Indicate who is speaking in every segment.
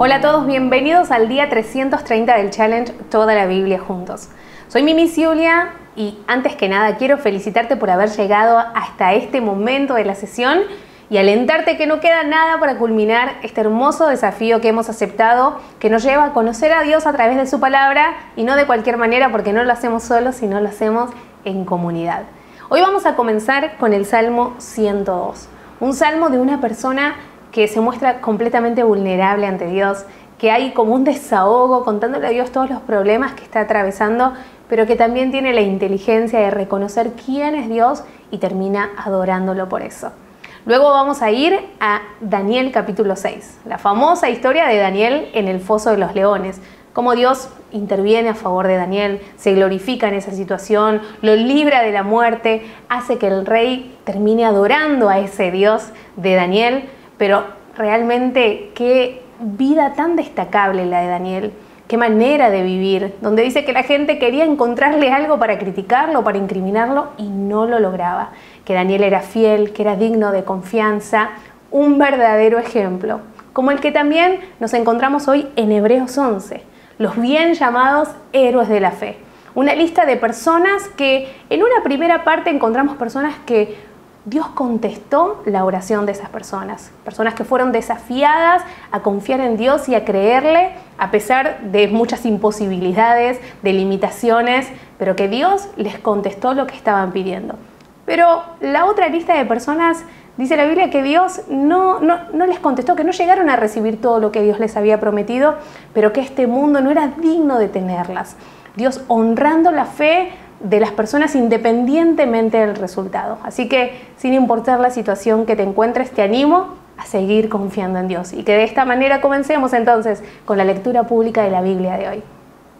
Speaker 1: Hola a todos, bienvenidos al día 330 del Challenge Toda la Biblia Juntos. Soy Mimi Giulia y antes que nada quiero felicitarte por haber llegado hasta este momento de la sesión y alentarte que no queda nada para culminar este hermoso desafío que hemos aceptado, que nos lleva a conocer a Dios a través de su palabra y no de cualquier manera, porque no lo hacemos solos, sino lo hacemos en comunidad. Hoy vamos a comenzar con el Salmo 102, un salmo de una persona que se muestra completamente vulnerable ante Dios, que hay como un desahogo contándole a Dios todos los problemas que está atravesando, pero que también tiene la inteligencia de reconocer quién es Dios y termina adorándolo por eso. Luego vamos a ir a Daniel capítulo 6, la famosa historia de Daniel en el foso de los leones, cómo Dios interviene a favor de Daniel, se glorifica en esa situación, lo libra de la muerte, hace que el rey termine adorando a ese Dios de Daniel. Pero realmente qué vida tan destacable la de Daniel, qué manera de vivir, donde dice que la gente quería encontrarle algo para criticarlo, para incriminarlo y no lo lograba, que Daniel era fiel, que era digno de confianza, un verdadero ejemplo, como el que también nos encontramos hoy en Hebreos 11, los bien llamados héroes de la fe, una lista de personas que en una primera parte encontramos personas que Dios contestó la oración de esas personas, personas que fueron desafiadas a confiar en Dios y a creerle a pesar de muchas imposibilidades, de limitaciones, pero que Dios les contestó lo que estaban pidiendo. Pero la otra lista de personas, dice la Biblia que Dios no les contestó, que no llegaron a recibir todo lo que Dios les había prometido, pero que este mundo no era digno de tenerlas. Dios honrando la fe de las personas independientemente del resultado. Así que, sin importar la situación que te encuentres, te animo a seguir confiando en Dios y que de esta manera comencemos entonces con la lectura pública de la Biblia de hoy.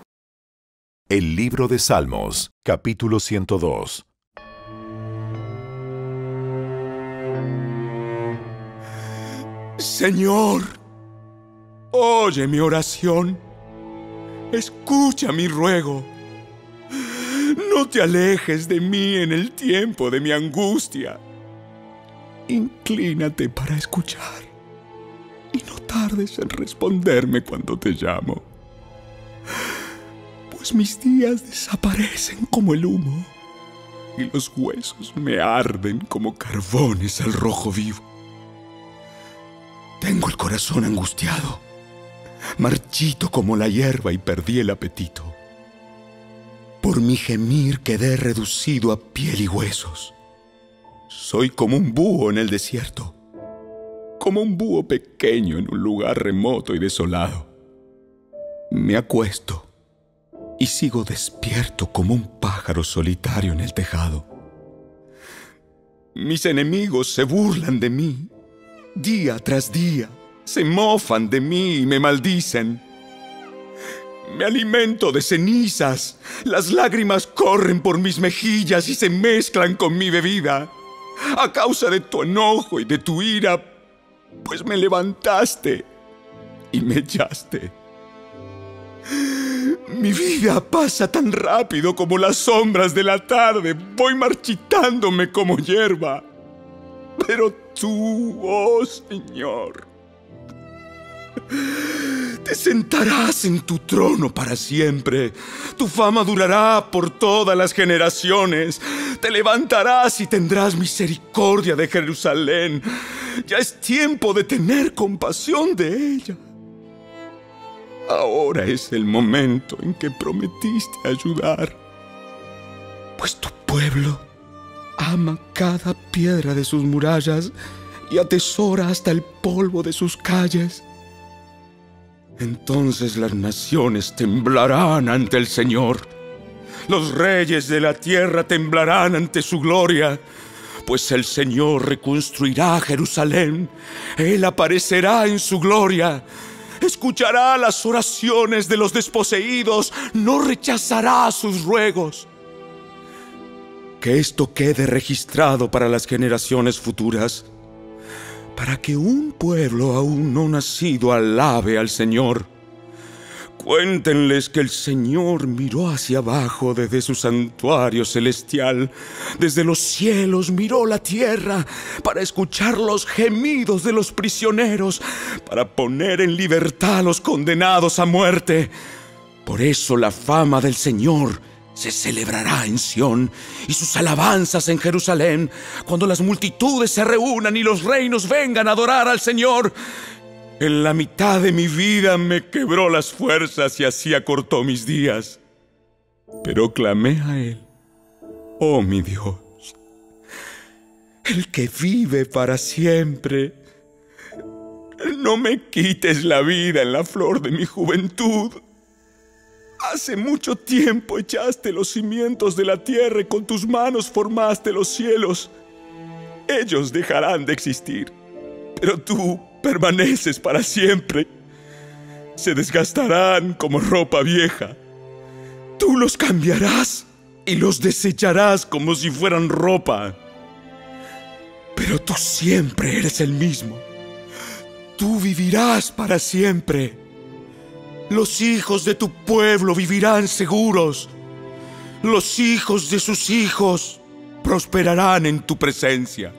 Speaker 2: El libro de Salmos, capítulo 102.
Speaker 3: Señor, oye mi oración, escucha mi ruego. No te alejes de mí en el tiempo de mi angustia. Inclínate para escuchar y no tardes en responderme cuando te llamo. Pues mis días desaparecen como el humo y los huesos me arden como carbones al rojo vivo. Tengo el corazón angustiado, marchito como la hierba y perdí el apetito. Por mi gemir quedé reducido a piel y huesos. Soy como un búho en el desierto, como un búho pequeño en un lugar remoto y desolado. Me acuesto y sigo despierto como un pájaro solitario en el tejado. Mis enemigos se burlan de mí, día tras día, se mofan de mí y me maldicen. Me alimento de cenizas, las lágrimas corren por mis mejillas y se mezclan con mi bebida. A causa de tu enojo y de tu ira, pues me levantaste y me echaste. Mi vida pasa tan rápido como las sombras de la tarde, voy marchitándome como hierba. Pero tú, oh Señor, te sentarás en tu trono para siempre. Tu fama durará por todas las generaciones. Te levantarás y tendrás misericordia de Jerusalén. Ya es tiempo de tener compasión de ella. Ahora es el momento en que prometiste ayudar. Pues tu pueblo ama cada piedra de sus murallas y atesora hasta el polvo de sus calles. Entonces las naciones temblarán ante el Señor. Los reyes de la tierra temblarán ante su gloria, pues el Señor reconstruirá Jerusalén. Él aparecerá en su gloria. Escuchará las oraciones de los desposeídos, no rechazará sus ruegos. Que esto quede registrado para las generaciones futuras, para que un pueblo aún no nacido alabe al Señor. Cuéntenles que el Señor miró hacia abajo desde su santuario celestial. Desde los cielos miró la tierra para escuchar los gemidos de los prisioneros, para poner en libertad a los condenados a muerte. Por eso la fama del Señor se celebrará en Sión y sus alabanzas en Jerusalén, cuando las multitudes se reúnan y los reinos vengan a adorar al Señor. En la mitad de mi vida me quebró las fuerzas y así acortó mis días. Pero clamé a Él: oh mi Dios, el que vive para siempre, no me quites la vida en la flor de mi juventud. Hace mucho tiempo echaste los cimientos de la tierra y con tus manos formaste los cielos. Ellos dejarán de existir, pero tú permaneces para siempre. Se desgastarán como ropa vieja. Tú los cambiarás y los desecharás como si fueran ropa. Pero tú siempre eres el mismo. Tú vivirás para siempre. Los hijos de tu pueblo vivirán seguros. Los hijos de sus hijos prosperarán en tu presencia.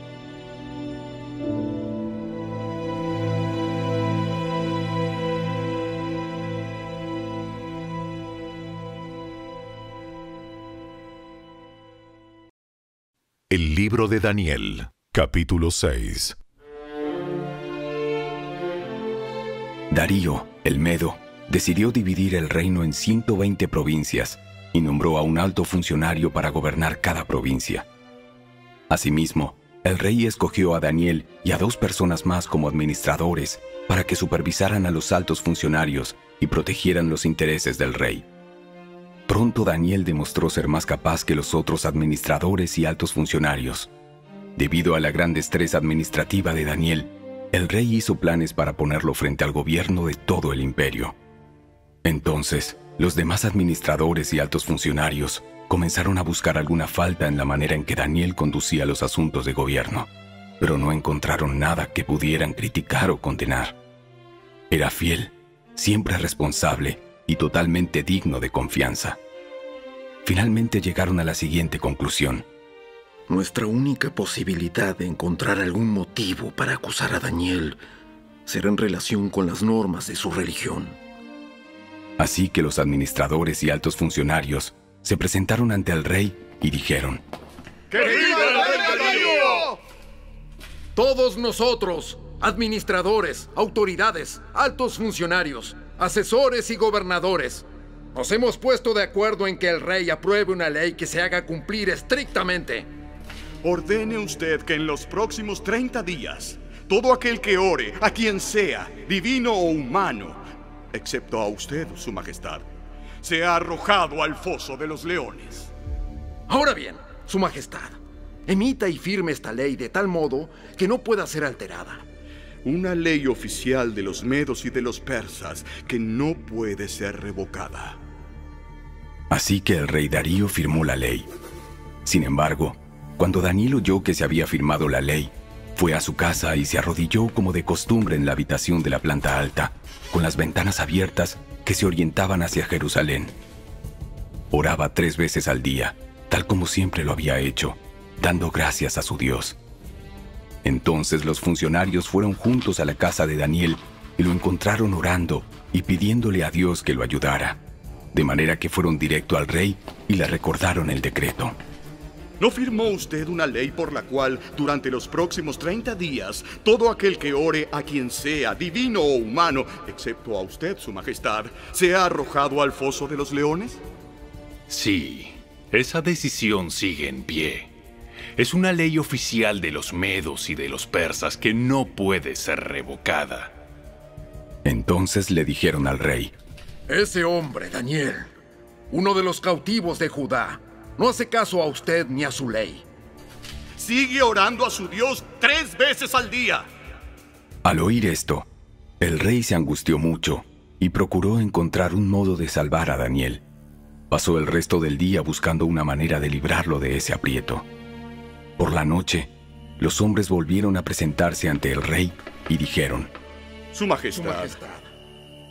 Speaker 2: El libro de Daniel, capítulo 6.
Speaker 4: Darío, el Medo, decidió dividir el reino en 120 provincias y nombró a un alto funcionario para gobernar cada provincia. Asimismo, el rey escogió a Daniel y a 2 personas más como administradores para que supervisaran a los altos funcionarios y protegieran los intereses del rey. Pronto Daniel demostró ser más capaz que los otros administradores y altos funcionarios. Debido a la gran destreza administrativa de Daniel, el rey hizo planes para ponerlo frente al gobierno de todo el imperio. Entonces, los demás administradores y altos funcionarios comenzaron a buscar alguna falta en la manera en que Daniel conducía los asuntos de gobierno, pero no encontraron nada que pudieran criticar o condenar. Era fiel, siempre responsable y totalmente digno de confianza. Finalmente llegaron a la siguiente conclusión:
Speaker 5: nuestra única posibilidad de encontrar algún motivo para acusar a Daniel será en relación con las normas de su religión.
Speaker 4: Así que los administradores y altos funcionarios se presentaron ante el rey y dijeron:
Speaker 6: ¡Que viva el rey Darío!
Speaker 5: Todos nosotros, administradores, autoridades, altos funcionarios, asesores y gobernadores, nos hemos puesto de acuerdo en que el rey apruebe una ley que se haga cumplir estrictamente.
Speaker 6: Ordene usted que en los próximos 30 días, todo aquel que ore, a quien sea, divino o humano, excepto a usted, su majestad, sea arrojado al foso de los leones.
Speaker 5: Ahora bien, su majestad, emita y firme esta ley de tal modo que no pueda ser alterada.
Speaker 6: Una ley oficial de los medos y de los persas que no puede ser revocada.
Speaker 4: Así que el rey Darío firmó la ley. Sin embargo, cuando Daniel oyó que se había firmado la ley, fue a su casa y se arrodilló como de costumbre en la habitación de la planta alta, con las ventanas abiertas que se orientaban hacia Jerusalén. Oraba 3 veces al día, tal como siempre lo había hecho, dando gracias a su Dios. Entonces los funcionarios fueron juntos a la casa de Daniel y lo encontraron orando y pidiéndole a Dios que lo ayudara, de manera que fueron directo al rey y le recordaron el decreto.
Speaker 6: ¿No firmó usted una ley por la cual, durante los próximos 30 días, todo aquel que ore a quien sea, divino o humano, excepto a usted, su majestad, sea arrojado al foso de los leones?
Speaker 7: Sí, esa decisión sigue en pie. Es una ley oficial de los medos y de los persas que no puede ser revocada.
Speaker 4: Entonces le dijeron al rey:
Speaker 5: ese hombre, Daniel, uno de los cautivos de Judá, no hace caso a usted ni a su ley.
Speaker 6: Sigue orando a su Dios 3 veces al día.
Speaker 4: Al oír esto, el rey se angustió mucho y procuró encontrar un modo de salvar a Daniel. Pasó el resto del día buscando una manera de librarlo de ese aprieto. Por la noche, los hombres volvieron a presentarse ante el rey y dijeron:
Speaker 6: Su majestad,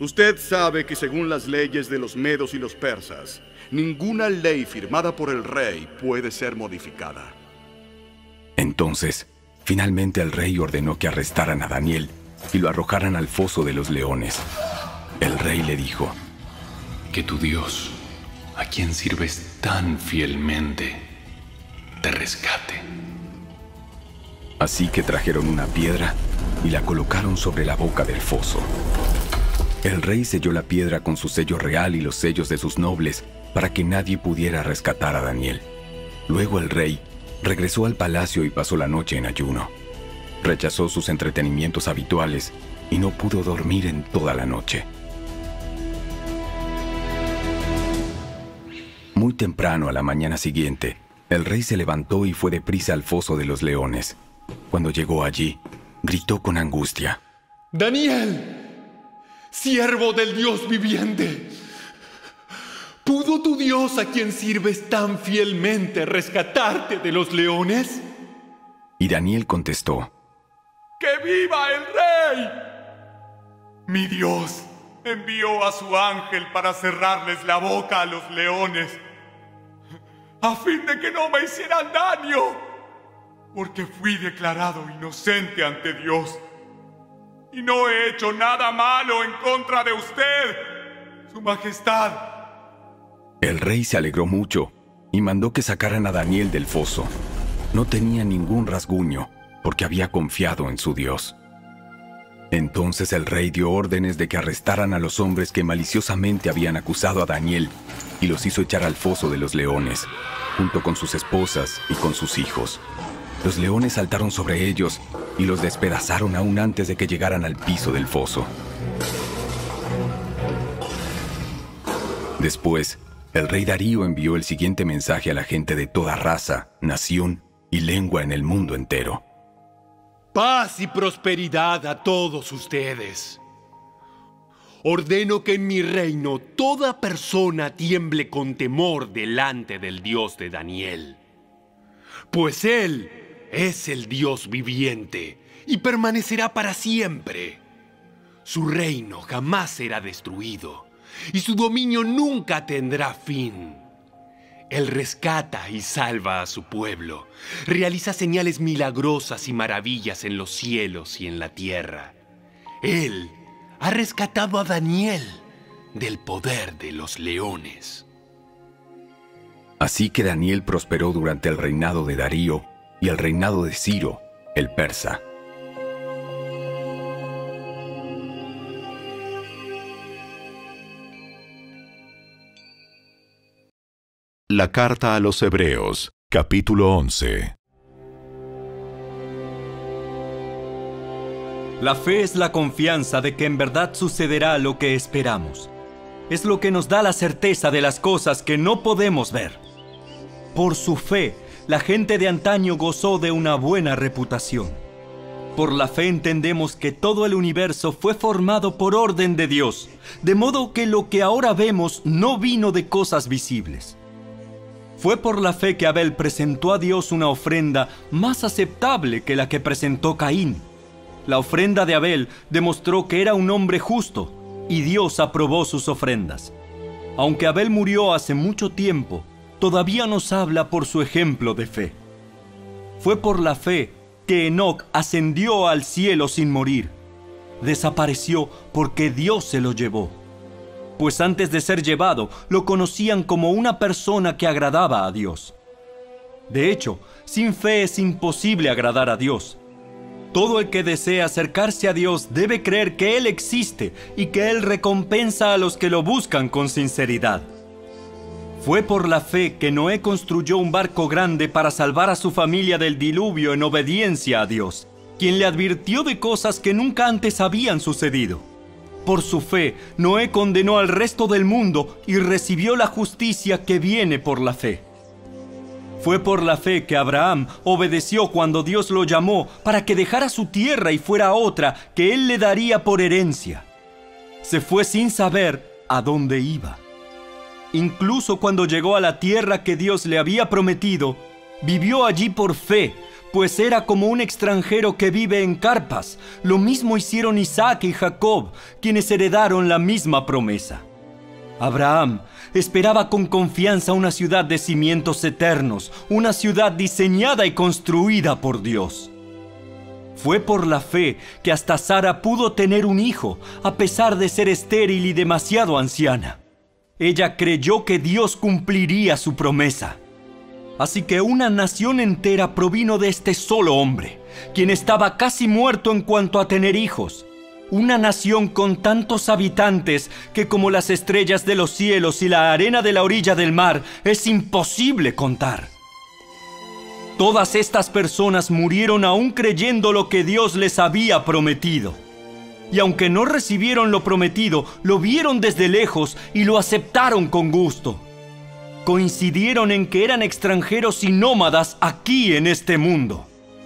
Speaker 6: Usted sabe que según las leyes de los medos y los persas, ninguna ley firmada por el rey puede ser modificada.
Speaker 4: Entonces, finalmente el rey ordenó que arrestaran a Daniel y lo arrojaran al foso de los leones. El rey le dijo:
Speaker 7: Que tu Dios, a quien sirves tan fielmente, te rescate.
Speaker 4: Así que trajeron una piedra y la colocaron sobre la boca del foso. El rey selló la piedra con su sello real y los sellos de sus nobles para que nadie pudiera rescatar a Daniel. Luego el rey regresó al palacio y pasó la noche en ayuno. Rechazó sus entretenimientos habituales y no pudo dormir en toda la noche. Muy temprano a la mañana siguiente, el rey se levantó y fue deprisa al foso de los leones. Cuando llegó allí, gritó con angustia:
Speaker 8: ¡Daniel! ¡Siervo del Dios viviente! ¿Pudo tu Dios, a quien sirves tan fielmente, rescatarte de los leones?
Speaker 4: Y Daniel contestó:
Speaker 8: ¡Que viva el rey! Mi Dios envió a su ángel para cerrarles la boca a los leones, a fin de que no me hicieran daño, porque fui declarado inocente ante Dios, y no he hecho nada malo en contra de usted, Su Majestad.
Speaker 4: El rey se alegró mucho y mandó que sacaran a Daniel del foso. No tenía ningún rasguño, porque había confiado en su Dios. Entonces el rey dio órdenes de que arrestaran a los hombres que maliciosamente habían acusado a Daniel y los hizo echar al foso de los leones, junto con sus esposas y con sus hijos. Los leones saltaron sobre ellos y los despedazaron aún antes de que llegaran al piso del foso. Después, el rey Darío envió el siguiente mensaje a la gente de toda raza, nación y lengua en el mundo entero:
Speaker 8: Paz y prosperidad a todos ustedes. Ordeno que en mi reino toda persona tiemble con temor delante del Dios de Daniel, pues Él es el Dios viviente y permanecerá para siempre. Su reino jamás será destruido y su dominio nunca tendrá fin. Él rescata y salva a su pueblo, realiza señales milagrosas y maravillas en los cielos y en la tierra. Él ha rescatado a Daniel del poder de los leones.
Speaker 4: Así que Daniel prosperó durante el reinado de Darío y el reinado de Ciro, el persa.
Speaker 2: La carta a los Hebreos, capítulo 11.
Speaker 9: La fe es la confianza de que en verdad sucederá lo que esperamos. Es lo que nos da la certeza de las cosas que no podemos ver. Por su fe, la gente de antaño gozó de una buena reputación. Por la fe entendemos que todo el universo fue formado por orden de Dios, de modo que lo que ahora vemos no vino de cosas visibles. Fue por la fe que Abel presentó a Dios una ofrenda más aceptable que la que presentó Caín. La ofrenda de Abel demostró que era un hombre justo, y Dios aprobó sus ofrendas. Aunque Abel murió hace mucho tiempo, todavía nos habla por su ejemplo de fe. Fue por la fe que Enoc ascendió al cielo sin morir. Desapareció porque Dios se lo llevó. Pues antes de ser llevado, lo conocían como una persona que agradaba a Dios. De hecho, sin fe es imposible agradar a Dios. Todo el que desea acercarse a Dios debe creer que Él existe y que Él recompensa a los que lo buscan con sinceridad. Fue por la fe que Noé construyó un barco grande para salvar a su familia del diluvio en obediencia a Dios, quien le advirtió de cosas que nunca antes habían sucedido. Por su fe, Noé condenó al resto del mundo y recibió la justicia que viene por la fe. Fue por la fe que Abraham obedeció cuando Dios lo llamó para que dejara su tierra y fuera a otra que él le daría por herencia. Se fue sin saber a dónde iba. Incluso cuando llegó a la tierra que Dios le había prometido, vivió allí por fe, pues era como un extranjero que vive en carpas. Lo mismo hicieron Isaac y Jacob, quienes heredaron la misma promesa. Abraham esperaba con confianza una ciudad de cimientos eternos, una ciudad diseñada y construida por Dios. Fue por la fe que hasta Sara pudo tener un hijo, a pesar de ser estéril y demasiado anciana. Ella creyó que Dios cumpliría su promesa. Así que una nación entera provino de este solo hombre, quien estaba casi muerto en cuanto a tener hijos. Una nación con tantos habitantes que, como las estrellas de los cielos y la arena de la orilla del mar, es imposible contar. Todas estas personas murieron aún creyendo lo que Dios les había prometido. Y aunque no recibieron lo prometido, lo vieron desde lejos y lo aceptaron con gusto. Coincidieron en que eran extranjeros y nómadas aquí en este mundo.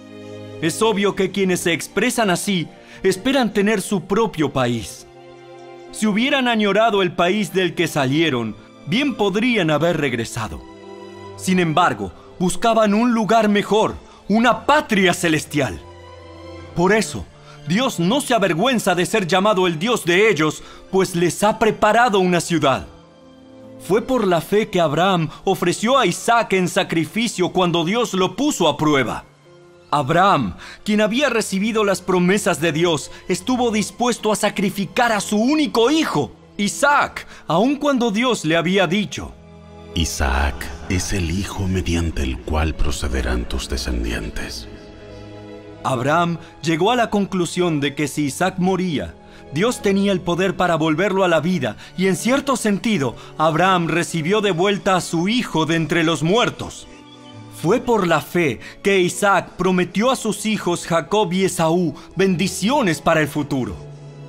Speaker 9: Es obvio que quienes se expresan así esperan tener su propio país. Si hubieran añorado el país del que salieron, bien podrían haber regresado. Sin embargo, buscaban un lugar mejor, una patria celestial. Por eso, Dios no se avergüenza de ser llamado el Dios de ellos, pues les ha preparado una ciudad. Fue por la fe que Abraham ofreció a Isaac en sacrificio cuando Dios lo puso a prueba. Abraham, quien había recibido las promesas de Dios, estuvo dispuesto a sacrificar a su único hijo, Isaac, aun cuando Dios le había dicho:
Speaker 10: Isaac es el hijo mediante el cual procederán tus descendientes.
Speaker 9: Abraham llegó a la conclusión de que si Isaac moría, Dios tenía el poder para volverlo a la vida, y en cierto sentido, Abraham recibió de vuelta a su hijo de entre los muertos. Fue por la fe que Isaac prometió a sus hijos Jacob y Esaú bendiciones para el futuro.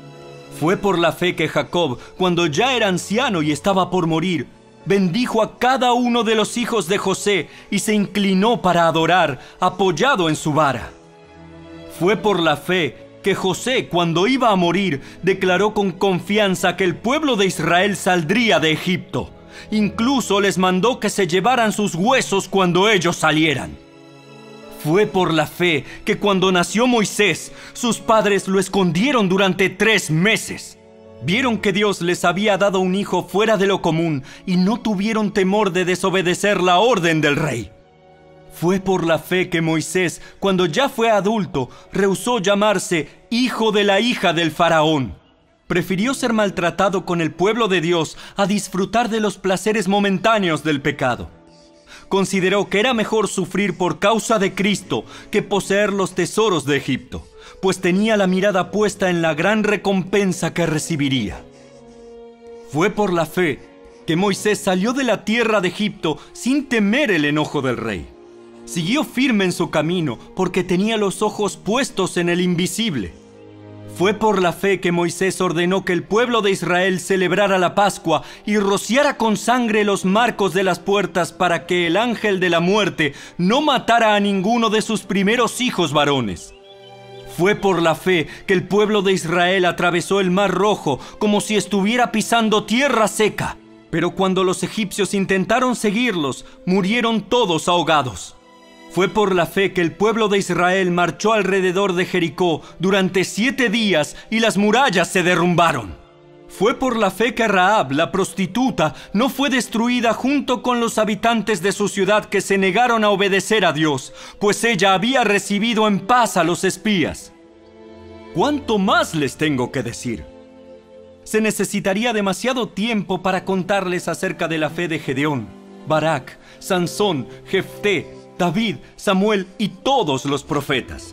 Speaker 9: Fue por la fe que Jacob, cuando ya era anciano y estaba por morir, bendijo a cada uno de los hijos de José y se inclinó para adorar, apoyado en su vara. Fue por la fe que José, cuando iba a morir, declaró con confianza que el pueblo de Israel saldría de Egipto. Incluso les mandó que se llevaran sus huesos cuando ellos salieran. Fue por la fe que cuando nació Moisés, sus padres lo escondieron durante 3 meses. Vieron que Dios les había dado un hijo fuera de lo común y no tuvieron temor de desobedecer la orden del rey. Fue por la fe que Moisés, cuando ya fue adulto, rehusó llamarse hijo de la hija del faraón. Prefirió ser maltratado con el pueblo de Dios a disfrutar de los placeres momentáneos del pecado. Consideró que era mejor sufrir por causa de Cristo que poseer los tesoros de Egipto, pues tenía la mirada puesta en la gran recompensa que recibiría. Fue por la fe que Moisés salió de la tierra de Egipto sin temer el enojo del rey. Siguió firme en su camino porque tenía los ojos puestos en el invisible. Fue por la fe que Moisés ordenó que el pueblo de Israel celebrara la Pascua y rociara con sangre los marcos de las puertas para que el ángel de la muerte no matara a ninguno de sus primeros hijos varones. Fue por la fe que el pueblo de Israel atravesó el Mar Rojo como si estuviera pisando tierra seca. Pero cuando los egipcios intentaron seguirlos, murieron todos ahogados. Fue por la fe que el pueblo de Israel marchó alrededor de Jericó durante 7 días y las murallas se derrumbaron. Fue por la fe que Rahab, la prostituta, no fue destruida junto con los habitantes de su ciudad que se negaron a obedecer a Dios, pues ella había recibido en paz a los espías. ¿Cuánto más les tengo que decir? Se necesitaría demasiado tiempo para contarles acerca de la fe de Gedeón, Barak, Sansón, Jefté, David, Samuel y todos los profetas.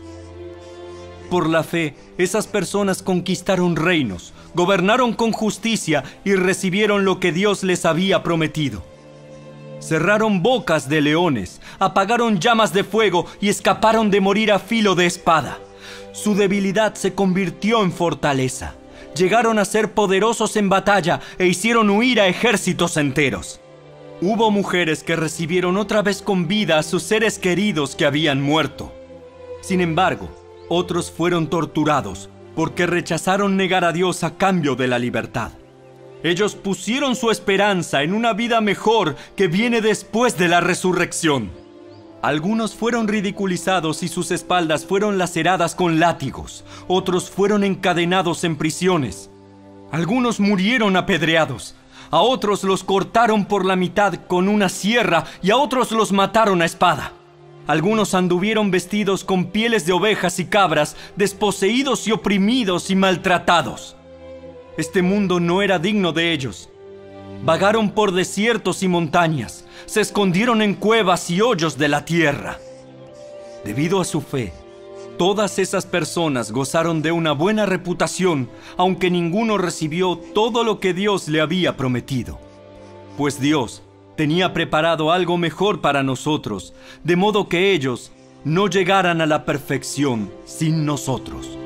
Speaker 9: Por la fe, esas personas conquistaron reinos, gobernaron con justicia y recibieron lo que Dios les había prometido. Cerraron bocas de leones, apagaron llamas de fuego y escaparon de morir a filo de espada. Su debilidad se convirtió en fortaleza. Llegaron a ser poderosos en batalla e hicieron huir a ejércitos enteros. Hubo mujeres que recibieron otra vez con vida a sus seres queridos que habían muerto. Sin embargo, otros fueron torturados porque rechazaron negar a Dios a cambio de la libertad. Ellos pusieron su esperanza en una vida mejor que viene después de la resurrección. Algunos fueron ridiculizados y sus espaldas fueron laceradas con látigos. Otros fueron encadenados en prisiones. Algunos murieron apedreados. A otros los cortaron por la mitad con una sierra y a otros los mataron a espada. Algunos anduvieron vestidos con pieles de ovejas y cabras, desposeídos y oprimidos y maltratados. Este mundo no era digno de ellos. Vagaron por desiertos y montañas, se escondieron en cuevas y hoyos de la tierra. Debido a su fe, todas esas personas gozaron de una buena reputación, aunque ninguno recibió todo lo que Dios le había prometido. Pues Dios tenía preparado algo mejor para nosotros, de modo que ellos no llegaran a la perfección sin nosotros.